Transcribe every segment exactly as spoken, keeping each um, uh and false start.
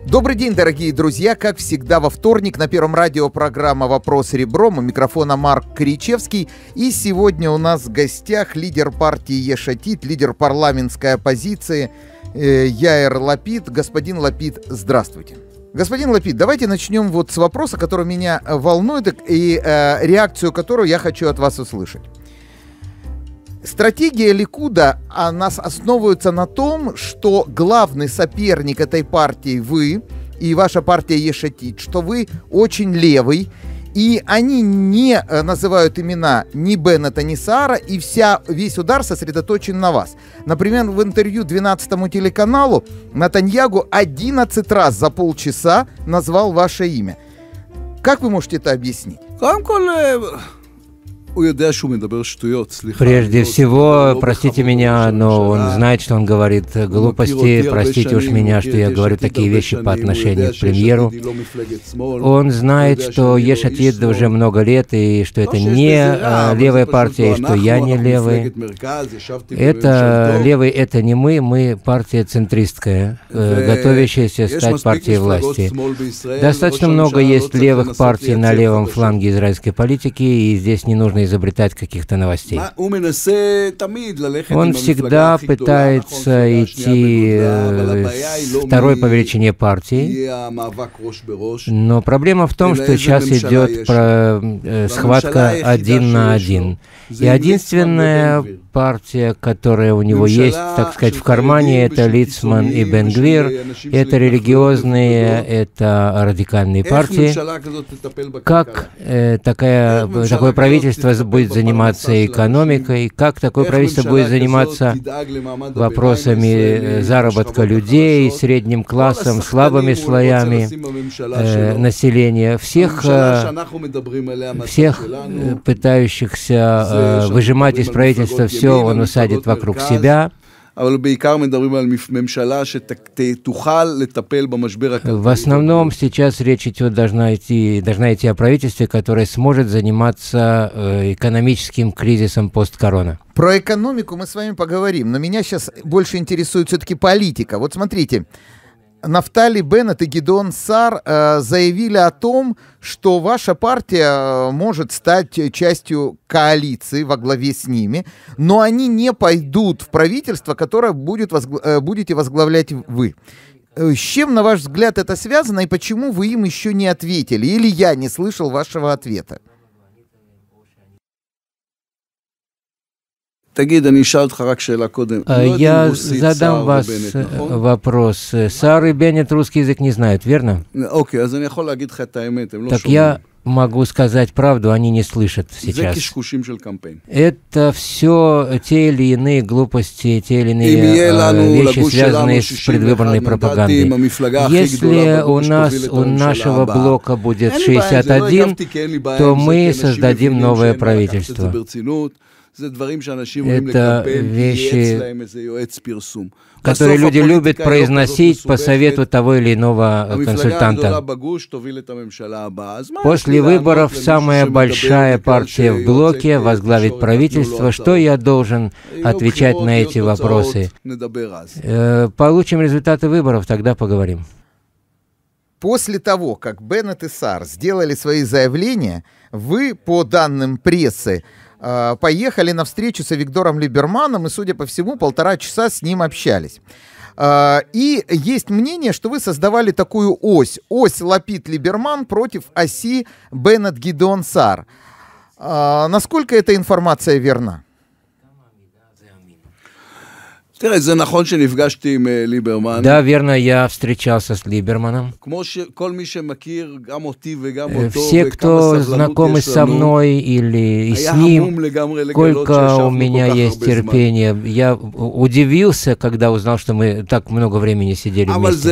Добрый день, дорогие друзья! Как всегда, во вторник на Первом радио программа «Вопрос ребром». У микрофона Марк Кричевский. И сегодня у нас в гостях лидер партии Еш Атид, лидер парламентской оппозиции э, Яир Лапид. Господин Лапид, здравствуйте. Господин Лапид, давайте начнем вот с вопроса, который меня волнует и э, реакцию которую я хочу от вас услышать. Стратегия Ликуда, она основывается на том, что главный соперник этой партии вы и ваша партия Еш Атид, что вы очень левый, и они не называют имена ни Беннета, ни Саара, и вся, весь удар сосредоточен на вас. Например, в интервью двенадцатому телеканалу Нетаньягу одиннадцать раз за полчаса назвал ваше имя. Как вы можете это объяснить? Прежде всего, простите меня, но он знает, что он говорит глупости. Простите уж меня, что я говорю такие вещи по отношению к премьеру. Он знает, что Еш Атид уже много лет, и что это не левая партия, и что я не левый. Это левый, это не мы, мы партия центристская, готовящаяся стать партией власти. Достаточно много есть левых партий на левом фланге израильской политики, и здесь не нужно изобретать каких-то новостей. Он всегда пытается идти э, второй по величине партии, но проблема в том, что сейчас идет про, э, схватка один на один. И единственная партия, которая у него есть, так сказать, в кармане, это Лицман и Бен Гвир. Это религиозные, это радикальные партии. Как э, такая, такое правительство будет заниматься экономикой, как такое правительство будет заниматься вопросами заработка людей, средним классом, слабыми слоями э, населения, всех, э, всех э, пытающихся э, выжимать из правительства все, он усадит вокруг себя. В основном сейчас речь идет, должна идти, должна идти о правительстве, которое сможет заниматься э, экономическим кризисом посткорона. Про экономику мы с вами поговорим, но меня сейчас больше интересует все-таки политика. Вот смотрите, Нафтали Беннет и Гидеон Саар э, заявили о том, что ваша партия может стать частью коалиции во главе с ними, но они не пойдут в правительство, которое будет возгла- э, будете возглавлять вы. С чем, на ваш взгляд, это связано и почему вы им еще не ответили? Или я не слышал вашего ответа? Я задам вас вопрос. Саар и Беннет русский язык не знают, верно? Так я могу сказать правду, они не слышат сейчас. Это все те или иные глупости, те или иные э, вещи, связанные с предвыборной пропагандой. Если у нас, у нашего блока будет шестьдесят один, то мы создадим новое правительство. Это вещи, которые люди любят произносить по совету того или иного консультанта. После выборов самая большая партия в блоке возглавит правительство. Что я должен отвечать на эти вопросы? Получим результаты выборов, тогда поговорим. После того, как Беннет и Саар сделали свои заявления, вы, по данным прессы, поехали на встречу с Авигдором Либерманом и, судя по всему, полтора часа с ним общались. И есть мнение, что вы создавали такую ось. Ось Лапид-Либерман против оси Беннет-Гидеон Саар. Насколько эта информация верна? Да, верно, я встречался с Либерманом. Все, кто знакомы со мной или и с ним, сколько у меня есть терпения. Я удивился, когда узнал, что мы так много времени сидели вместе.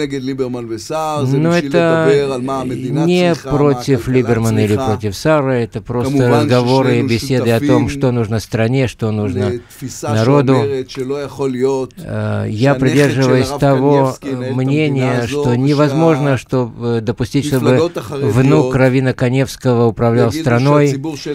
Но это не против Либермана или против Саара, это просто разговоры и беседы о том, что нужно стране, что нужно народу. Я придерживаюсь того мнения, что невозможно, чтобы допустить, чтобы внук раввина Каневского управлял страной,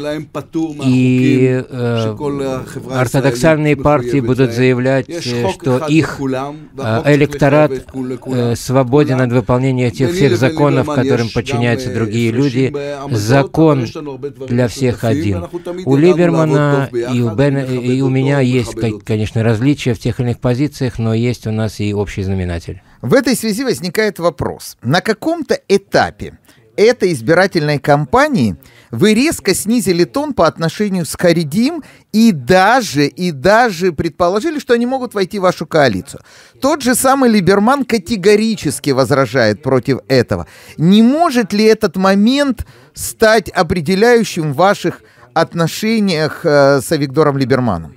и э, ортодоксальные партии будут заявлять, что их электорат э, свободен от выполнения тех всех законов, которым подчиняются другие люди. Закон для всех один. У Либермана и у, Бен, и у меня есть, конечно, различия в тех или иных позициях, но есть у нас и общий знаменатель. В этой связи возникает вопрос. На каком-то этапе этой избирательной кампании вы резко снизили тон по отношению с Харидим и даже, и даже предположили, что они могут войти в вашу коалицию. Тот же самый Либерман категорически возражает против этого. Не может ли этот момент стать определяющим в ваших отношениях э, с Авигдором Либерманом?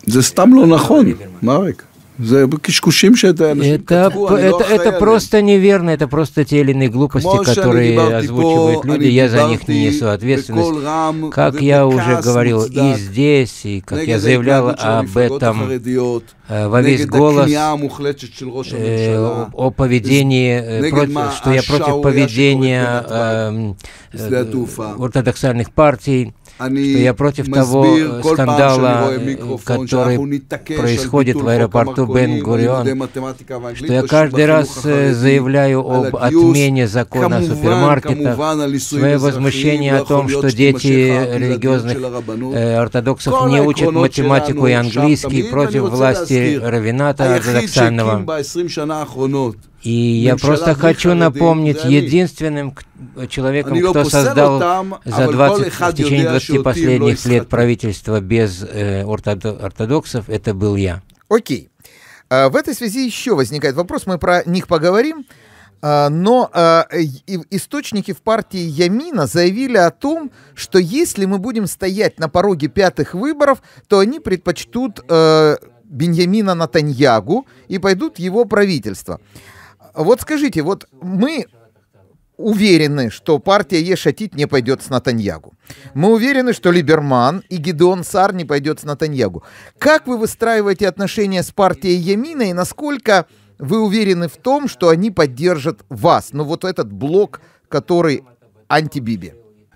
Это, это, это просто неверно, это просто те или иные глупости, которые озвучивают люди, я за них не несу ответственность. Как я уже говорил и здесь, и как я заявлял об этом во весь голос, э, о поведении, э, против, что я против поведения э, э, ортодоксальных партий, что я против того скандала, который происходит в аэропорту Бен-Гурион, что я каждый раз заявляю об отмене закона о супермаркетах, свое возмущение о том, что дети религиозных э, ортодоксов не учат математику и английский, против власти раввината ортодоксального. И я просто хочу напомнить единственным человеком, кто создал за двадцать, в течение двадцати последних лет правительство без э, ортодоксов, это был я. Окей. В этой связи еще возникает вопрос, мы про них поговорим, но источники в партии Ямина заявили о том, что если мы будем стоять на пороге пятых выборов, то они предпочтут Биньямина Нетаньягу и пойдут в его правительство. Вот скажите, вот мы уверены, что партия Еш Атид не пойдет с Нетаньягу. Мы уверены, что Либерман и Гидеон Саар не пойдет с Нетаньягу. Как вы выстраиваете отношения с партией Ямина и насколько вы уверены в том, что они поддержат вас? Ну вот этот блок, который анти-Биби.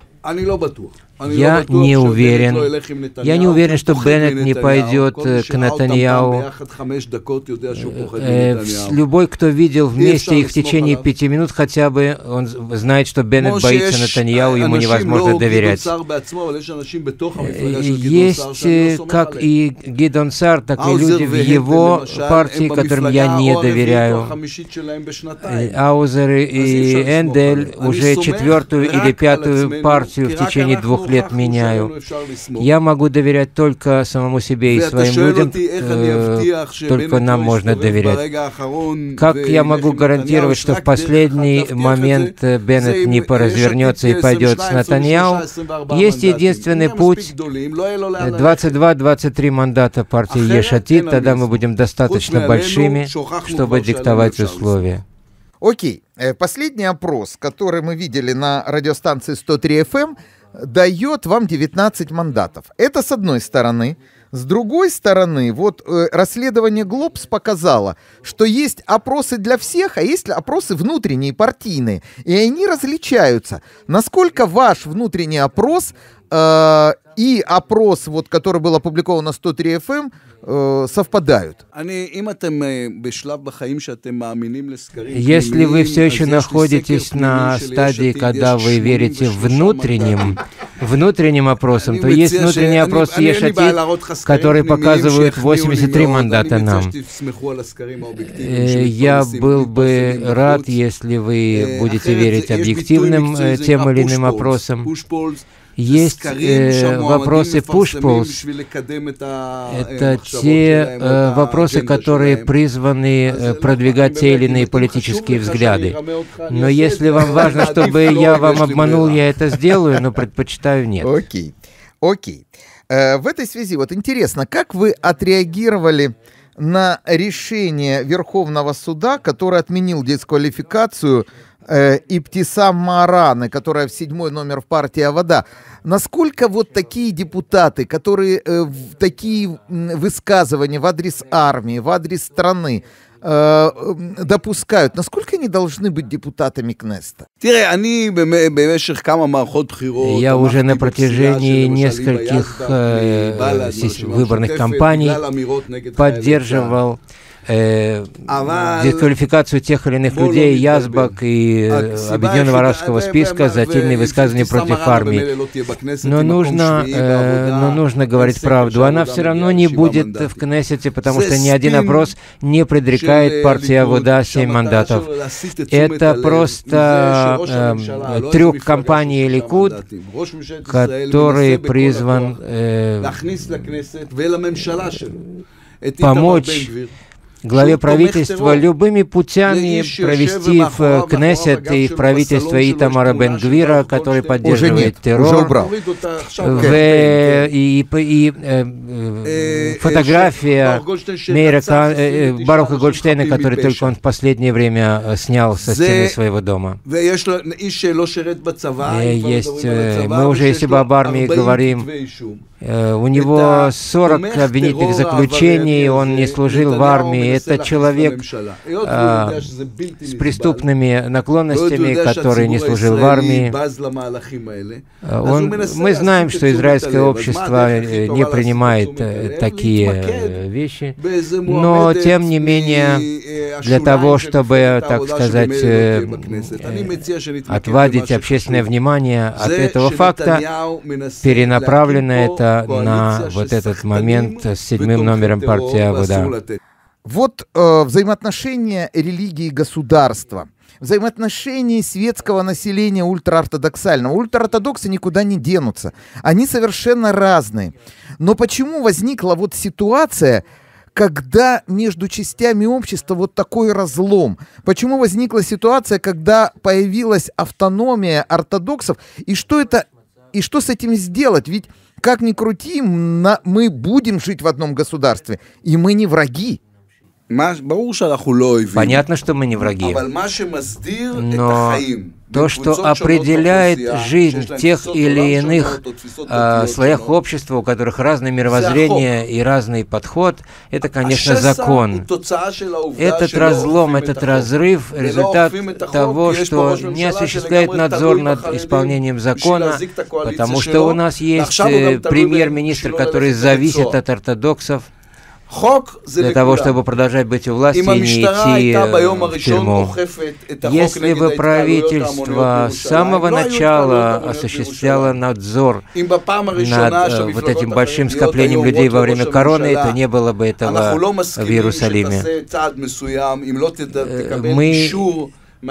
Я не уверен. Я не уверен, что Беннет не пойдет к Нетаньяху. Э, любой, кто видел вместе их в течение пяти минут хотя бы, он знает, что Беннет боится Нетаньяху, ему невозможно доверять. Есть как и Гидеон Саар, так и люди в его партии, которым я не доверяю. Аузер и Эндель уже четвертую или пятую партию в течение двух лет меняю. Я могу доверять только самому себе и своим людям, э, только нам можно доверять. Как я могу гарантировать, что в последний момент Беннет не поразвернется и пойдет с Нетаньяху? Есть единственный путь. двадцать два — двадцать три мандата партии Еш Атид, тогда мы будем достаточно большими, чтобы диктовать условия. Окей. Последний опрос, который мы видели на радиостанции сто три эф эм, дает вам девятнадцать мандатов. Это с одной стороны. С другой стороны, вот э, расследование Глобс показало, что есть опросы для всех, а есть опросы внутренние, партийные. И они различаются. Насколько ваш внутренний опрос э, и опрос, вот, который был опубликован на сто три эф эм, э, совпадают? Если вы все еще находитесь на стадии, когда вы верите внутренним, внутренним опросам, то есть внутренний опрос Еш Атид, которые показывают восемьдесят три мандата нам. Я был бы рад, если вы будете верить объективным тем или иным опросам. Есть э, вопросы push-polls. Это те э, вопросы, которые призваны э, продвигать те или иные политические взгляды. Но если вам важно, чтобы я вам обманул, я это сделаю, но предпочитаю нет. Окей, окей. Э, в этой связи вот интересно, как вы отреагировали на решение Верховного суда, который отменил дисквалификацию э, Ибтисам Маараны, которая в седьмой номер в партии Авода. Насколько вот такие депутаты, которые э, такие высказывания в адрес армии, в адрес страны э, допускают, насколько они должны быть депутатами Кнессета? Я уже на протяжении нескольких э, выборных кампаний поддерживал Э, дисквалификацию тех или иных людей, Язбак и Объединенного арабского списка за отдельные высказывания против армии. Но нужно, э, но нужно говорить правду. Она все равно не будет в Кнессете, потому что ни один опрос не предрекает партии Авода семь мандатов. Это просто э, трюк компании Ликуд, который призван э, помочь главе правительства любыми путями провести в Кнессет и в правительство Итамара Бен-Гвира, который поддерживает террор. Уже убрал. В, и, и э, фотография Мейра э, Баруха Гольдштейна, который только он в последнее время снял со стены своего дома. Есть, э, мы уже, если бы об армии говорим, э, у него сорок обвинительных заключений, он не служил в армии. Это человек э, с преступными наклонностями, который не служил в армии. Он, мы знаем, что израильское общество не принимает э, такие э, вещи, но тем не менее, для того, чтобы, так сказать, э, э, отводить общественное внимание от этого факта, перенаправлено это на вот этот момент с седьмым номером партии Авода. Вот э, взаимоотношения религии и государства, взаимоотношения светского населения ультраортодоксального. Ультраортодоксы никуда не денутся, они совершенно разные. Но почему возникла вот ситуация, когда между частями общества вот такой разлом? Почему возникла ситуация, когда появилась автономия ортодоксов? И что это, и что с этим сделать? Ведь как ни крути, на, мы будем жить в одном государстве, и мы не враги. Понятно, что мы не враги, но то, что определяет жизнь тех или иных э, слоях общества, у которых разное мировоззрение и разный подход, это, конечно, закон. Этот разлом, этот разрыв — результат того, что не осуществляет надзор над исполнением закона, потому что у нас есть э, премьер-министр, который зависит от ортодоксов, для того, чтобы продолжать быть у власти и не идти в тюрьму. Если бы правительство с самого начала осуществляло надзор над вот этим большим скоплением людей во время короны, то не было бы этого в Иерусалиме. Мы...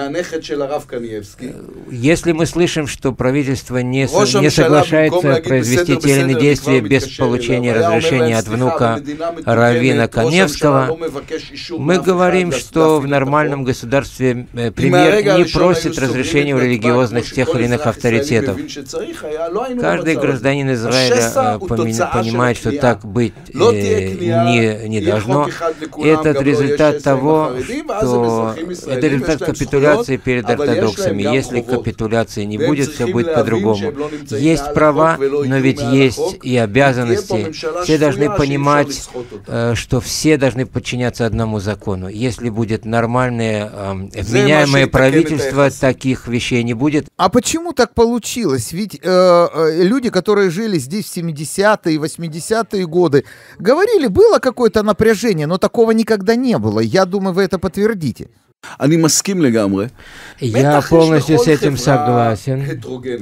Если мы слышим, что правительство не, со, не соглашается произвести те или иные действия без получения разрешения от внука раввина Каневского, мы говорим, что в нормальном государстве премьер не просит разрешения у религиозных тех или иных авторитетов. Каждый гражданин Израиля понимает, что так быть не, не должно. Этот результат того, что это результат капитуляции перед ортодоксами. Если капитуляции не будет, все будет по-другому. Есть права, но ведь есть и обязанности. Все должны понимать, что все должны подчиняться одному закону. Если будет нормальное, вменяемое правительство, таких вещей не будет. А почему так получилось? Ведь э, люди, которые жили здесь в семидесятые и восьмидесятые годы, говорили, было какое-то напряжение, но такого никогда не было. Я думаю, вы это подтвердите. Я полностью с этим согласен.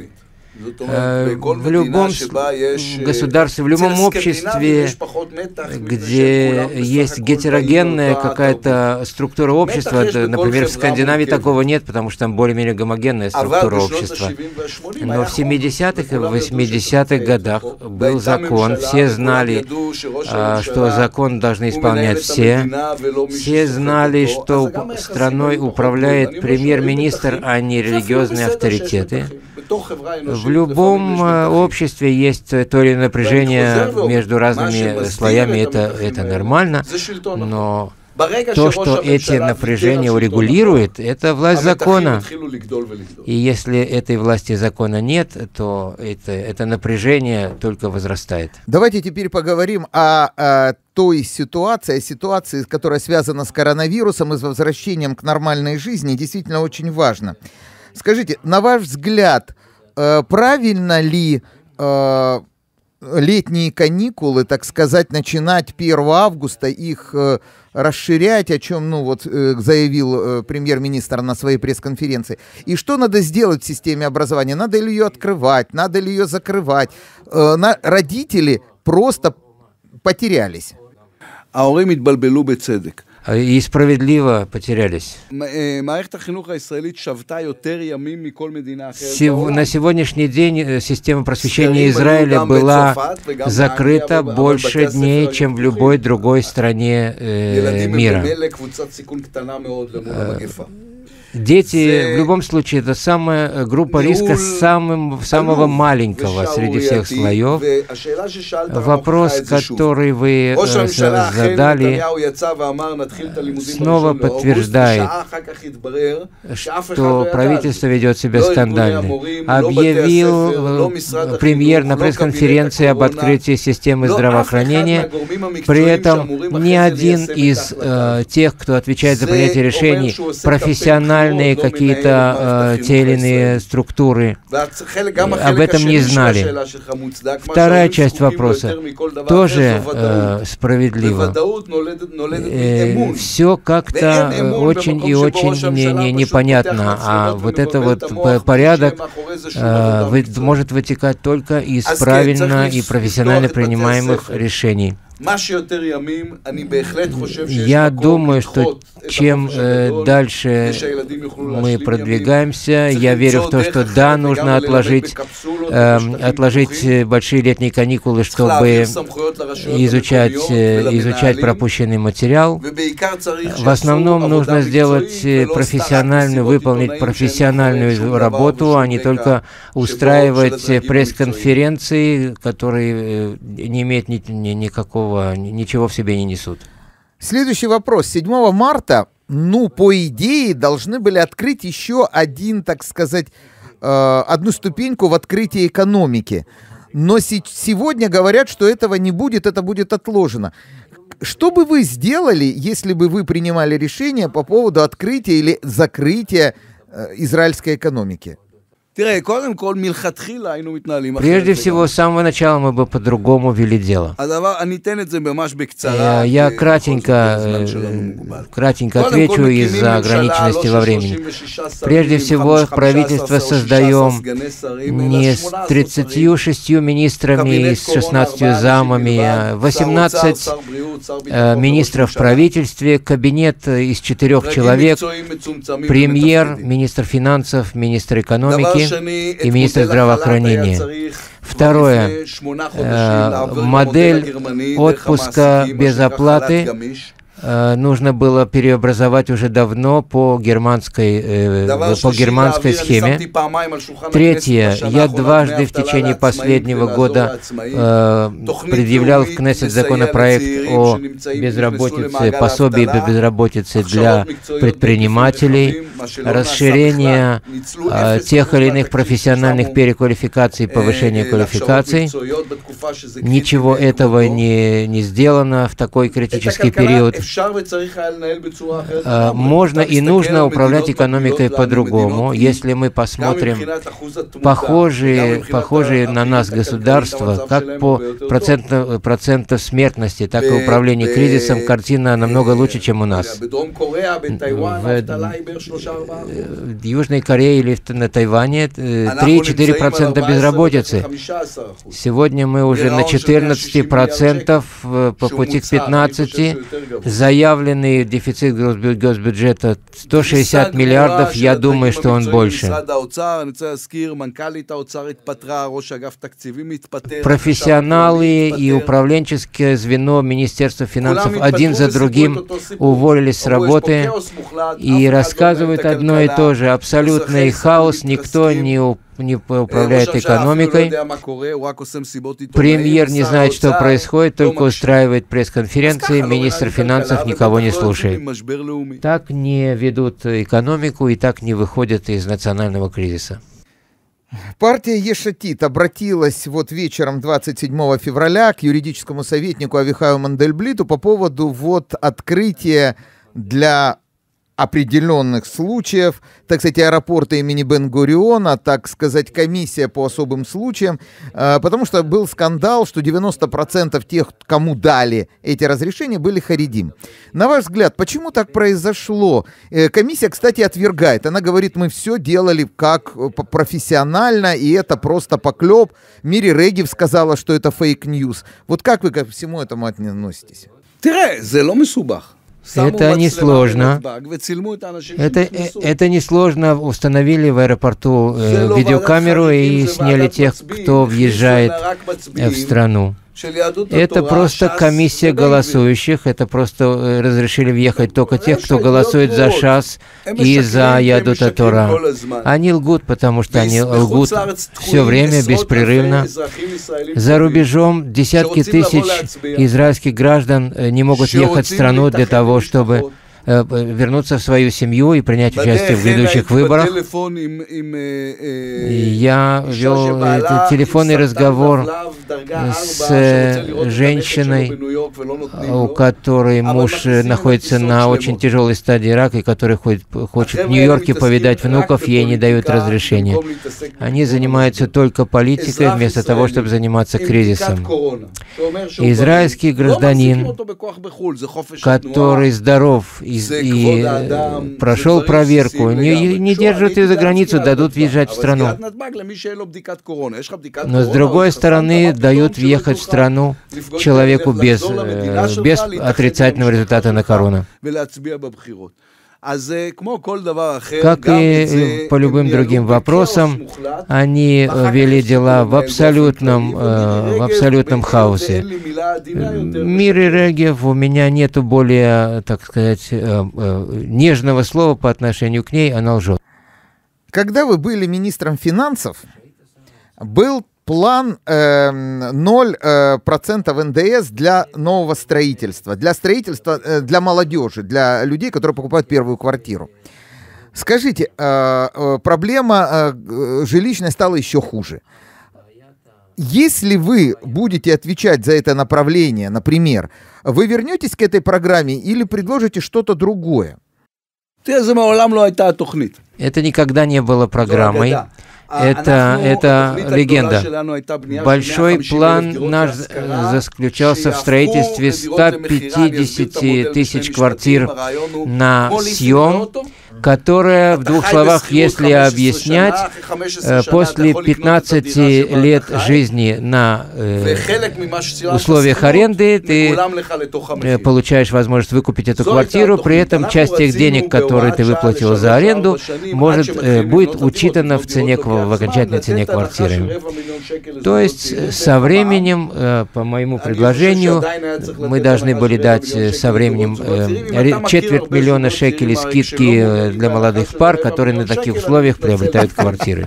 В любом государстве, в любом обществе, где есть гетерогенная какая-то структура общества, например, в Скандинавии такого нет, потому что там более-менее гомогенная структура общества. Но в семидесятых и восьмидесятых годах был закон, все знали, что закон должны исполнять все, все знали, что страной управляет премьер-министр, а не религиозные авторитеты. В любом обществе есть то или иное напряжение между разными слоями, это, это нормально, но то, что эти напряжения урегулирует, это власть закона. И если этой власти закона нет, то это, это напряжение только возрастает. Давайте теперь поговорим о, о той ситуации, о ситуации, которая связана с коронавирусом и с возвращением к нормальной жизни, действительно очень важно. Скажите, на ваш взгляд, э, правильно ли э, летние каникулы, так сказать, начинать первого августа, их э, расширять, о чем, ну, вот, э, заявил э, премьер-министр на своей пресс-конференции. И что надо сделать в системе образования? Надо ли ее открывать, надо ли ее закрывать? Э, на, родители просто потерялись. И справедливо потерялись. Сев... На сегодняшний день система просвещения Израиля была закрыта больше дней, чем в любой другой стране э, мира. Дети, в любом случае, это самая группа риска самым, самого маленького среди всех слоев. Вопрос, который вы э, задали, снова подтверждает, что правительство ведет себя скандально. Объявил премьер на пресс-конференции об открытии системы здравоохранения. При этом ни один из э, тех, кто отвечает за принятие решений, профессионально какие-то э, те или иные структуры об этом не знали. Вторая часть вопроса тоже э, справедлива. Э, все как-то очень и очень не, не, непонятно, а вот это вот порядок э, вы, может вытекать только из правильно и профессионально принимаемых решений. Я думаю, что чем э, дальше мы продвигаемся, я верю в то, что да, нужно отложить, э, отложить большие летние каникулы, чтобы изучать, э, изучать пропущенный материал. В основном нужно сделать профессиональную, выполнить профессиональную работу, а не только устраивать пресс-конференции, которые не имеют ни, ни, никакого ничего в себе не несут. Следующий вопрос. седьмого марта, ну, по идее, должны были открыть еще один, так сказать, э, одну ступеньку в открытии экономики. Но си- сегодня говорят, что этого не будет, это будет отложено. Что бы вы сделали, если бы вы принимали решение по поводу открытия или закрытия э, израильской экономики? Прежде всего, с самого начала мы бы по-другому вели дело. Я, я кратенько, кратенько отвечу из-за ограниченности во времени. Прежде всего, правительство создаем не с тридцатью шестью министрами и с шестнадцатью замами, а восемнадцать э, министров в правительстве, кабинет из четырех человек, премьер, министр финансов, министр экономики и министр здравоохранения. Второе. Э, модель отпуска без оплаты э, нужно было переобразовать уже давно по германской, э, по германской схеме. Третье. Я дважды в течение последнего года э, предъявлял в Кнессет законопроект о безработице, пособии по безработице для предпринимателей, расширение э, тех или иных профессиональных переквалификаций, повышения квалификаций. Ничего этого не, не сделано в такой критический период. Э, можно и нужно управлять экономикой по-другому. Если мы посмотрим похожие, похожие на нас государства, как по проценту, проценту смертности, так и управлении кризисом, картина намного лучше, чем у нас. В Южной Корее или на Тайване три-четыре процента безработицы. Сегодня мы уже на четырнадцати процентах, по пути к пятнадцати. Заявленный дефицит госбюджета сто шестьдесят миллиардов, я думаю, что он больше. Профессионалы и управленческое звено Министерства финансов один за другим уволились с работы и рассказывают одно и то же. Абсолютный хаос, никто не не управляет экономикой, премьер не знает, что происходит, только устраивает пресс-конференции, министр финансов никого не слушает. Так не ведут экономику и так не выходят из национального кризиса. Партия Еш Атид обратилась вот вечером двадцать седьмого февраля к юридическому советнику Авихаю Мандельблиту по поводу вот открытия для определенных случаев, так сказать, аэропорта имени Бен-Гуриона, так сказать, комиссия по особым случаям, потому что был скандал, что девяносто процентов тех, кому дали эти разрешения, были харидим. На ваш взгляд, почему так произошло? Комиссия, кстати, отвергает. Она говорит, мы все делали как профессионально, и это просто поклеп. Мири Регев сказала, что это фейк-ньюс. Вот как вы ко всему этому относитесь? Это несложно. Это, это несложно. Установили в аэропорту э, видеокамеру и сняли тех, кто въезжает в страну. Это просто комиссия голосующих, это просто разрешили въехать только тех, кто голосует за ШАС и за Ядут а-Тора. Они лгут, потому что они лгут все время, беспрерывно. За рубежом десятки тысяч израильских граждан не могут ехать в страну для того, чтобы вернуться в свою семью и принять участие в грядущих выборах. Я вел телефонный разговор с женщиной, у которой муж находится на очень тяжелой стадии рака, и который хочет в Нью-Йорке повидать внуков, ей не дают разрешения. Они занимаются только политикой, вместо того, чтобы заниматься кризисом. Израильский гражданин, который здоров и, и прошел проверку, не, не держат ее за границу, дадут въезжать в страну. Но с другой стороны, дают въехать в страну человеку без, без отрицательного результата на корону. Как и по любым другим вопросам, они вели дела в абсолютном, в абсолютном хаосе. Мири Регев, у меня нету более, так сказать, нежного слова по отношению к ней, она лжет. Когда вы были министром финансов, был план э, ноль процентов эн дэ эс для нового строительства, для строительства э, для молодежи, для людей, которые покупают первую квартиру. Скажите, э, э, проблема э, жилищная стала еще хуже. Если вы будете отвечать за это направление, например, вы вернетесь к этой программе или предложите что-то другое? Это никогда не было программой. Это, это легенда. Большой план наш заключался в строительстве ста пятидесяти тысяч квартир на съем, которая, в двух словах, если объяснять, после пятнадцати лет жизни на э, условиях аренды ты получаешь возможность выкупить эту квартиру, при этом часть тех денег, которые ты выплатил за аренду, может, э, будет учитана в цене, в окончательной цене квартиры. То есть со временем, э, по моему предложению, мы должны были дать со временем э, четверть миллиона шекелей скидки для молодых пар, которые на таких условиях приобретают квартиры.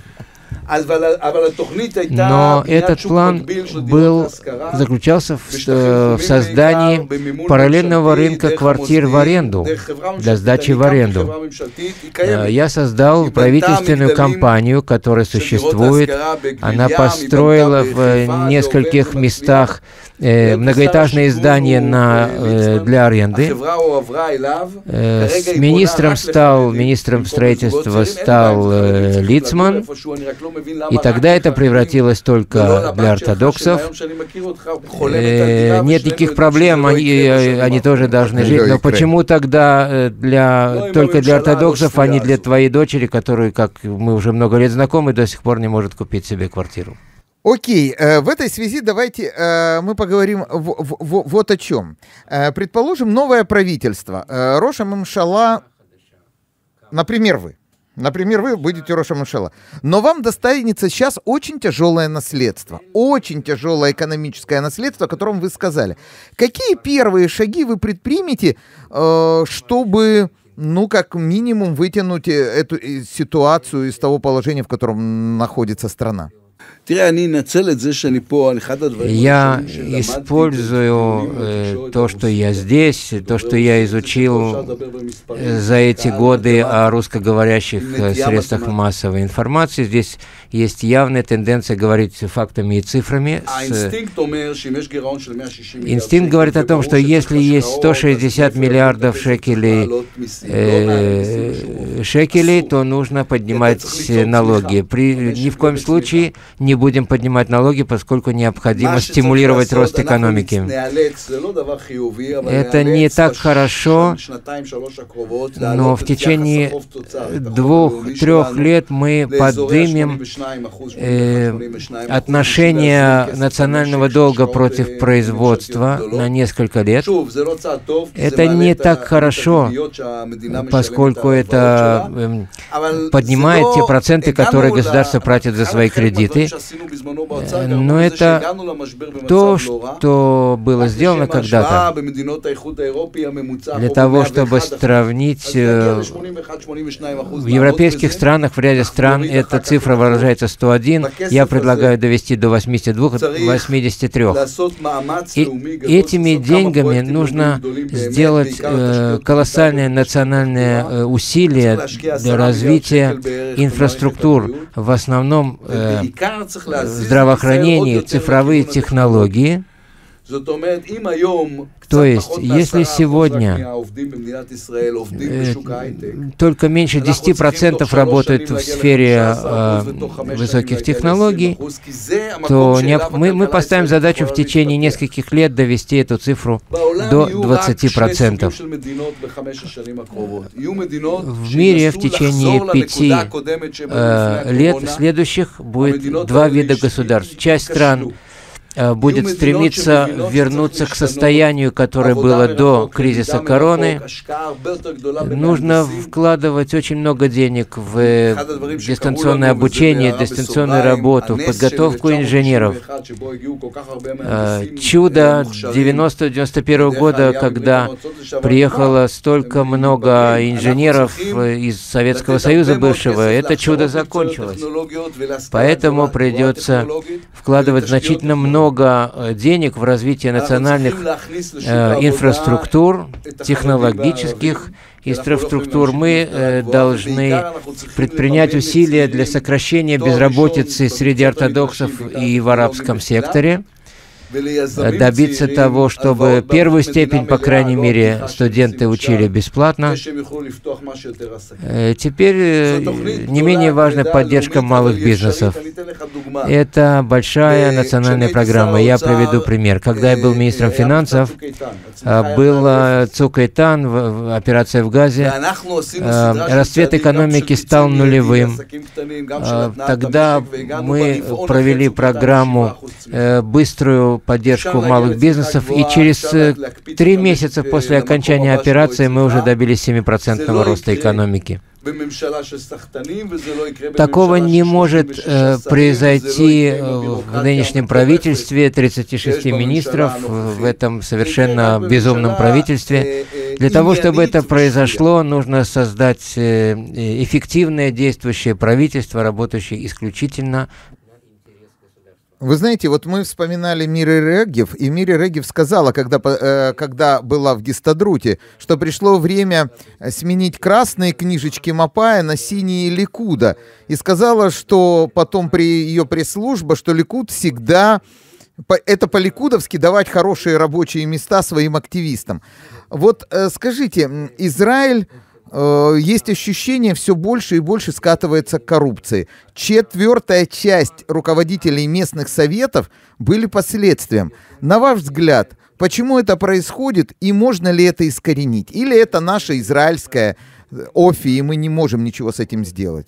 Но этот план был, заключался в, в создании параллельного рынка квартир в аренду, для сдачи в аренду. Я создал правительственную компанию, которая существует. Она построила в нескольких местах э, многоэтажные здания на, э, для аренды. Э, с министром стал, министром строительства стал э, Лицман. И тогда это превратилось только для ортодоксов. Э, нет никаких проблем, они, они тоже должны жить. Но почему тогда для, только для ортодоксов, а не для твоей дочери, которая, как мы уже много лет знакомы, до сих пор не может купить себе квартиру? Окей, в этой связи давайте мы поговорим в, в, в, вот о чем. Предположим, новое правительство. Рош ха-Мемшала, например, вы. Например, вы будете Рош ха-Мемшала. Но вам достанется сейчас очень тяжелое наследство. Очень тяжелое экономическое наследство, о котором вы сказали. Какие первые шаги вы предпримете, чтобы ну, как минимум, вытянуть эту ситуацию из того положения, в котором находится страна? Я использую э, то, что я здесь, то, что я изучил за эти годы о русскоговорящих средствах массовой информации. Здесь есть явная тенденция говорить фактами и цифрами. Инстинкт говорит о том, что если есть сто шестьдесят миллиардов шекелей, э, шекелей, то нужно поднимать налоги. При, ни в коем случае не будем поднимать налоги, поскольку необходимо стимулировать рост экономики. Это не так хорошо, но в течение двух-трех лет мы поднимем э, отношение национального долга против производства на несколько лет. Это не так хорошо, поскольку это э, поднимает те проценты, которые государство платит за свои кредиты. Но это то, что было сделано когда-то для того, чтобы сравнить в европейских странах, в ряде стран эта цифра выражается сто один, я предлагаю довести до восьмидесяти двух — восьмидесяти трёх. И этими деньгами нужно сделать э, колоссальное национальное э, усилие для развития инфраструктур, в основном э, здравоохранение, цифровые технологии. То есть, если сегодня э, только меньше десяти процентов работают в сфере э, высоких технологий, то не, мы, мы поставим задачу в течение нескольких лет довести эту цифру до двадцати процентов. В мире в течение пяти э, лет следующих будет два вида государств. Часть стран будет стремиться вернуться к состоянию, которое было до кризиса короны. Нужно вкладывать очень много денег в дистанционное обучение, дистанционную работу, в подготовку инженеров. Чудо девяносто-девяносто первого года, когда приехало столько много инженеров из Советского Союза бывшего, это чудо закончилось. Поэтому придется вкладывать значительно много много денег в развитие национальных э, инфраструктур, технологических инфраструктур. Мы э, должны предпринять усилия для сокращения безработицы среди ортодоксов и в арабском секторе, добиться того, чтобы первую степень, по крайней мере, студенты учили бесплатно. Теперь не менее важна поддержка малых бизнесов. Это большая национальная программа. Я приведу пример. Когда я был министром финансов, был Цук Эйтан, операция в Газе, расцвет экономики стал нулевым. Тогда мы провели программу быструю поддержку малых бизнесов, и через три месяца после окончания операции мы уже добились семипроцентного роста экономики. Такого не может э, произойти в нынешнем правительстве тридцати шести министров, в этом совершенно безумном правительстве. Для того, чтобы это произошло, нужно создать э, эффективное действующее правительство, работающее исключительно. Вы знаете, вот мы вспоминали Мири Регев, и Мири Регев сказала, когда, э, когда была в Гистадруте, что пришло время сменить красные книжечки Мапая на синие Ликуда. И сказала, что потом при ее пресс-служба, что Ликуд всегда... Это по-ликудовски давать хорошие рабочие места своим активистам. Вот э, скажите, Израиль... Есть ощущение, все больше и больше скатывается к коррупции. Четвертая часть руководителей местных советов были последствием. На ваш взгляд, почему это происходит и можно ли это искоренить? Или это наша израильская офи, и мы не можем ничего с этим сделать?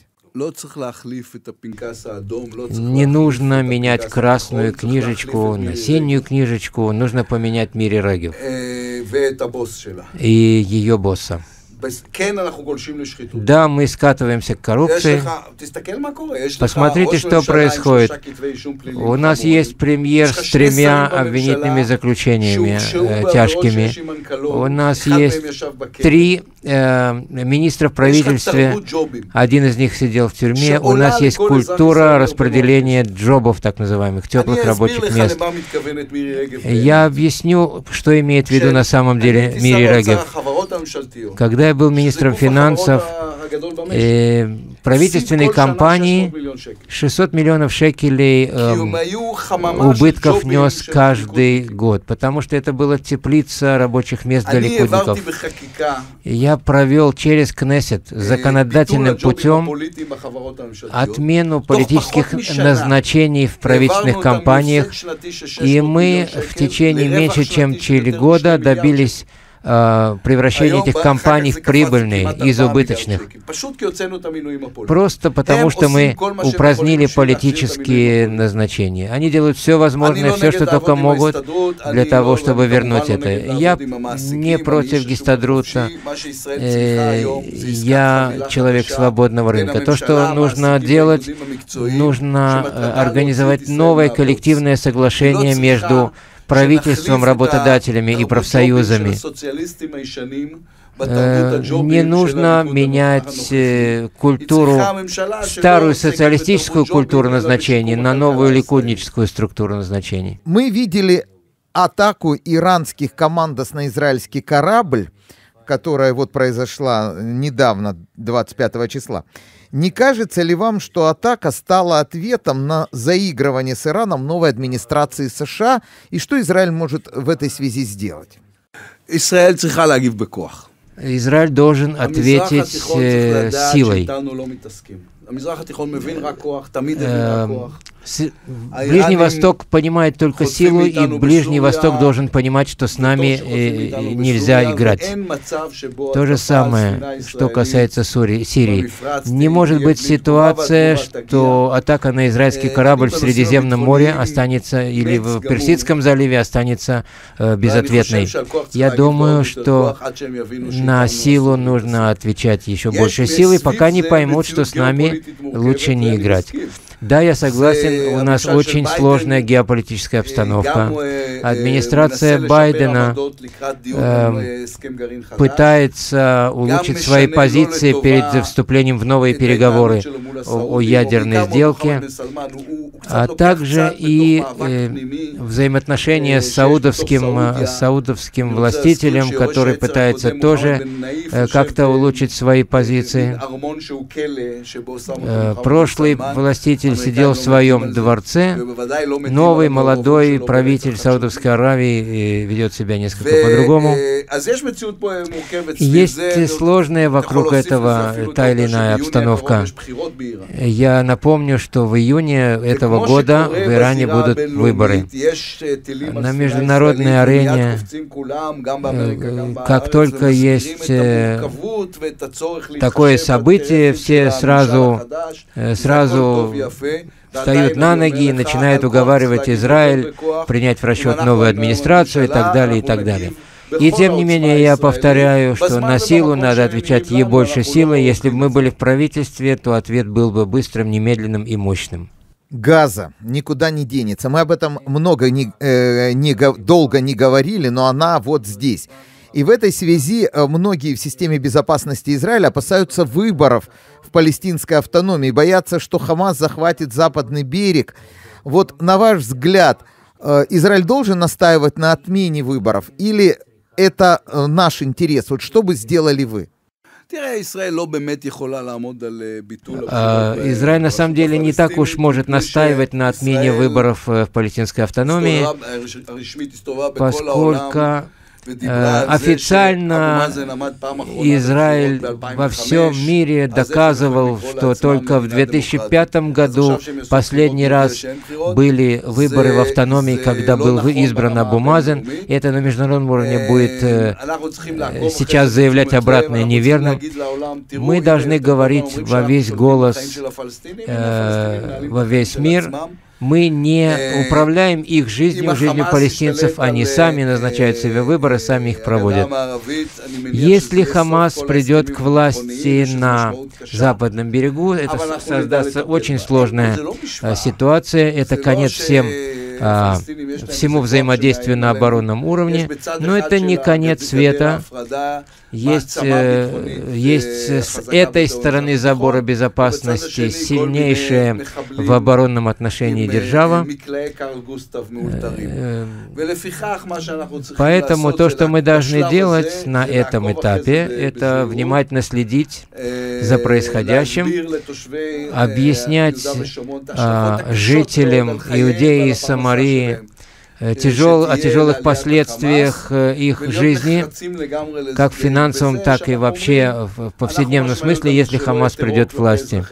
Не нужно менять красную книжечку на синюю книжечку, нужно поменять Мири Регев и ее босса. Да, мы скатываемся к коррупции. Посмотрите, что происходит. У нас есть премьер с тремя обвинительными заключениями э, тяжкими. У нас есть три э, министра в правительстве. Один из них сидел в тюрьме. У нас есть культура распределения джобов, так называемых, теплых рабочих мест. Я объясню, что имеет в виду на самом деле Мири Регев. Когда я был министром финансов, э, правительственной компании шестьсот миллионов шекелей э, убытков нес каждый год, потому что это была теплица рабочих мест для ликудников. Я провел через Кнессет законодательным путем отмену политических назначений в правительственных компаниях, и мы в течение меньше чем четыре года добились превращение этих компаний в прибыльные из убыточных. Просто потому, что мы упразднили политические назначения. Они делают все возможное, все, что только могут, для того, чтобы вернуть это. Я не против Гистадрута. Я человек свободного рынка. То, что нужно делать, нужно организовать новое коллективное соглашение между правительством, работодателями и профсоюзами. Э, не нужно менять э, культуру, старую социалистическую культуру назначений на новую ликудническую структуру назначений. Мы видели атаку иранских командос на израильский корабль, которая вот произошла недавно, двадцать пятого числа. Не кажется ли вам, что атака стала ответом на заигрывание с Ираном новой администрации США, и что Израиль может в этой связи сделать? Израиль должен ответить э, силой. Э, Ближний Восток понимает только силу, и Ближний Восток должен понимать, что с нами э, нельзя играть. То же самое, что касается Сури, Сирии. Не может быть ситуация, что атака на израильский корабль в Средиземном море останется, или в Персидском заливе останется э, безответной. Я думаю, что на силу нужно отвечать еще большей силой, пока не поймут, что с нами лучше не играть. Да, я согласен, у нас очень сложная геополитическая обстановка. Администрация Байдена э, пытается улучшить свои позиции перед вступлением в новые переговоры о, о ядерной сделке, а также и э, взаимоотношения с саудовским, с саудовским властителем, который пытается тоже э, как-то улучшить свои позиции. Э, прошлый властитель сидел в своем дворце, новый молодой правитель Саудовской Аравии ведет себя несколько по-другому. Есть сложная вокруг этого та или иная обстановка. Я напомню, что в июне этого года в Иране будут выборы. На международной арене, как только есть такое событие, все сразу, сразу встают на ноги и начинают уговаривать Израиль принять в расчет новую администрацию и так далее, и так далее. И тем не менее, я повторяю, что на силу надо отвечать ей больше силы. Если бы мы были в правительстве, то ответ был бы быстрым, немедленным и мощным. Газа никуда не денется. Мы об этом много, не, э, не, долго не говорили, но она вот здесь. И в этой связи многие в системе безопасности Израиля опасаются выборов в палестинской автономии, боятся, что Хамас захватит западный берег. Вот на ваш взгляд, Израиль должен настаивать на отмене выборов или это наш интерес? Вот что бы сделали вы? Израиль на самом деле не так уж может настаивать на отмене выборов в палестинской автономии, поскольку официально Израиль во всем мире доказывал, что только в две тысячи пятом году последний раз были выборы в автономии, когда был избран Абу Мазен. Это на международном уровне будет сейчас заявлять обратное неверным. Мы должны говорить во весь голос, во весь мир. Мы не управляем их жизнью, жизнью палестинцев, они сами назначают себе выборы, сами их проводят. Если Хамас придет к власти на западном берегу, это создастся очень сложная ситуация, это конец всем а, всему взаимодействию на оборонном уровне, но это не конец света. Есть, э, есть с этой стороны забора безопасности сильнейшая в оборонном отношении держава. Поэтому то, что мы должны делать на этом этапе, это внимательно следить за происходящим, объяснять а, жителям Иудеи и Самарии Тяжел, о тяжелых последствиях их жизни, как в финансовом, так и вообще в повседневном смысле, если Хамас придет к власти.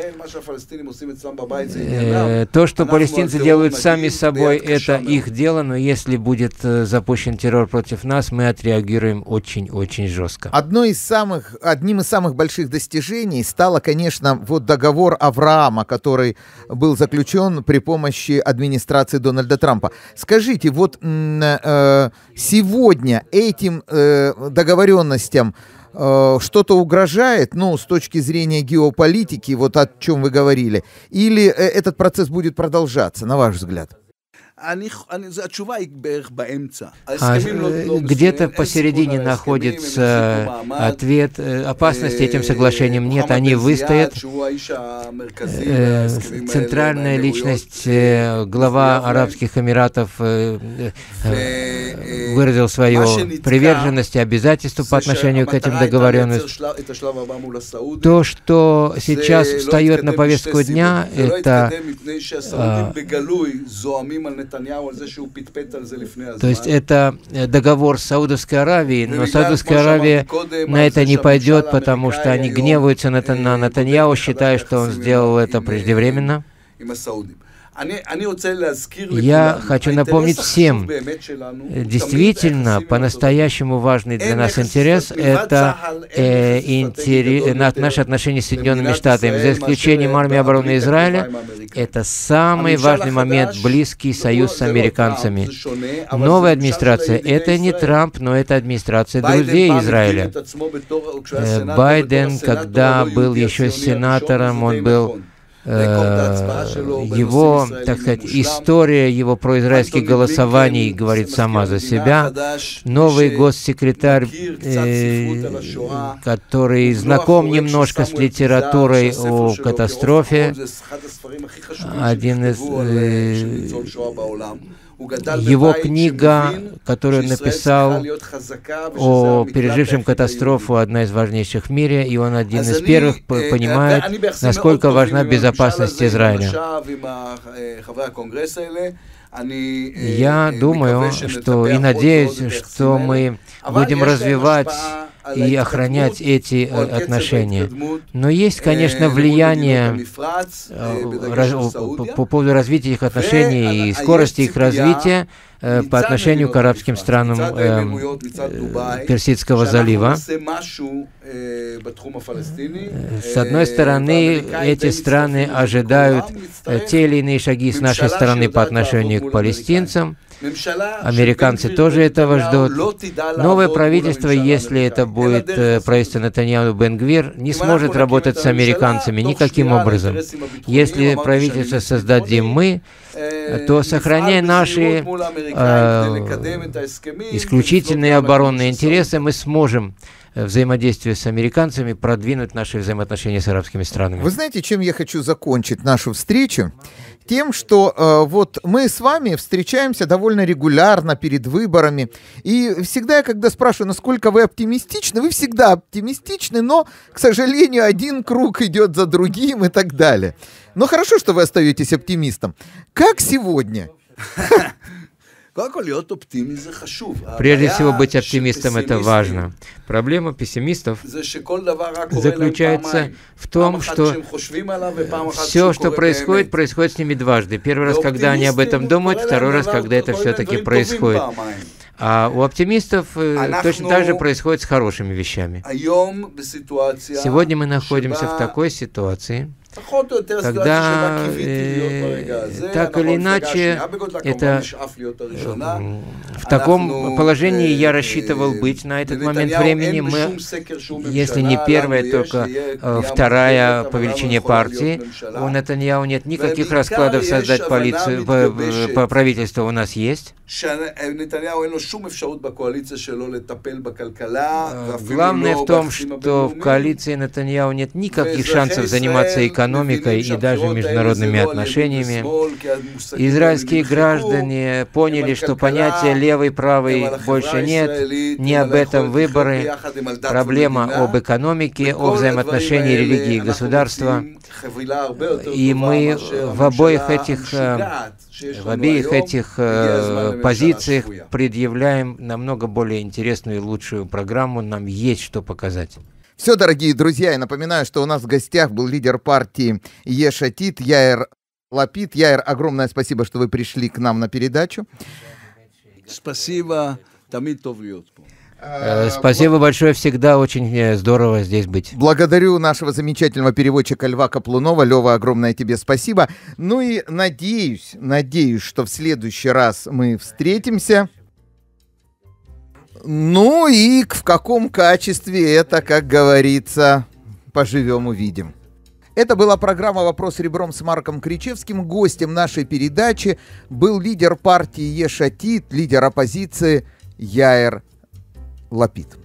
То, что палестинцы делают сами с собой, это их дело, но если будет запущен террор против нас, мы отреагируем очень-очень жестко. Одно из самых, одним из самых больших достижений стало, конечно, вот договор Авраама, который был заключен при помощи администрации Дональда Трампа. Скажите, вот э, сегодня этим э, договоренностям э, что-то угрожает, ну, с точки зрения геополитики, вот о чем вы говорили, или э, этот процесс будет продолжаться, на ваш взгляд? А где-то посередине находится ответ. Опасности этим соглашением нет, они выстоят. Центральная личность, глава Арабских Эмиратов, выразил свою приверженность и обязательство по отношению к этим договоренностям. То, что сейчас встает на повестку дня, это То есть это договор с Саудовской Аравией, но Саудовская Аравия на это не пойдет, потому что они гневаются на, на Нетаньяху, считая, что он сделал это преждевременно. Я хочу напомнить всем, действительно, по-настоящему важный для нас интерес – это э, интерес, наши отношения с Соединенными Штатами. За исключением армии обороны Израиля, это самый важный момент – близкий союз с американцами. Новая администрация – это не Трамп, но это администрация друзей Израиля. Э, Байден, когда был еще сенатором, он был… Его, так сказать, история его произраильских голосований говорит сама за себя. Новый госсекретарь, э, который знаком немножко с литературой о катастрофе, один из... Э, Его книга, которую он написал о пережившем катастрофу, одна из важнейших в мире, и он один из первых понимает, насколько важна безопасность Израиля. Я думаю, что и надеюсь, что мы будем развивать и охранять эти отношения. Но есть, конечно, влияние по поводу развития их отношений и скорости их развития по отношению к арабским странам Персидского залива. С одной стороны, эти страны ожидают те или иные шаги с нашей стороны по отношению к палестинцам. Американцы тоже этого ждут. Новое правительство, если это будет правительство Нетаньяху Бен-Гвир, не сможет работать с американцами никаким образом. Если правительство создадим мы, то, сохраняя наши э, исключительные оборонные интересы, мы сможем взаимодействие с американцами продвинуть наши взаимоотношения с арабскими странами. Вы знаете, чем я хочу закончить нашу встречу? Тем, что э, вот мы с вами встречаемся довольно регулярно перед выборами, и всегда, когда спрашиваю, насколько вы оптимистичны, вы всегда оптимистичны, но, к сожалению, один круг идет за другим и так далее. Но хорошо, что вы остаетесь оптимистом. Как сегодня? Прежде всего, быть оптимистом – это важно. Проблема пессимистов заключается в том, что все, что происходит, происходит с ними дважды. Первый раз, когда они об этом думают, второй раз, когда это все-таки происходит. А у оптимистов точно так же происходит с хорошими вещами. Сегодня мы находимся в такой ситуации, Когда, э, так или иначе, это в таком положении я рассчитывал быть на этот момент времени. Мы, если не первая, только э, вторая по величине партии. У Нетаньяху нет никаких раскладов создать полицию, по, по правительству у нас есть. Главное в том, что в коалиции Нетаньяху нет никаких шансов заниматься экономикой и даже международными отношениями. Израильские граждане поняли, что понятия левый, правый больше нет, не об этом выборы, проблема об экономике, о взаимоотношении религии и государства. И мы в обоих этих, в обеих этих позициях предъявляем намного более интересную и лучшую программу, нам есть что показать. Все, дорогие друзья, я напоминаю, что у нас в гостях был лидер партии Еш Атид Яир Лапид. Яир, огромное спасибо, что вы пришли к нам на передачу. Спасибо. Спасибо большое, всегда очень здорово здесь быть. Благодарю нашего замечательного переводчика Льва Каплунова. Лева, огромное тебе спасибо. Ну и надеюсь, надеюсь, что в следующий раз мы встретимся. Ну и в каком качестве это, как говорится, поживем увидим. Это была программа «Вопрос ребром» с Марком Кричевским. Гостем нашей передачи был лидер партии Еш Атид, лидер оппозиции Яир Лапид.